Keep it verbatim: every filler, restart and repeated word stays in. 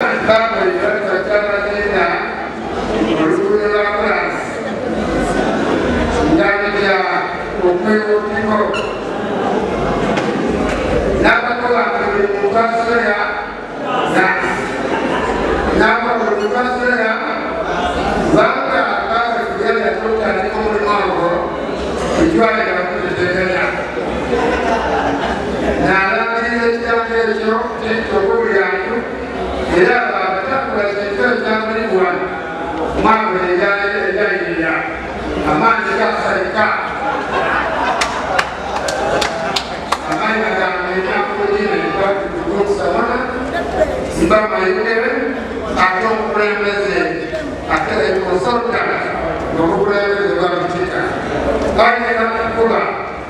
Baba ikiwa chama tena ulikuwa la France ndani ya upeo kiko na kwa kulimukaso ya na na kwa kulimukaso ya baba baba kujana kutoka ni mambo ikiwa ya kutetea na lazima chama hicho kiko yangu ila baada ya kutetea chama ni bwana mambo ya ya ya amani ya serikali amani ya jamii kwa kukusa wana simama yule atompreme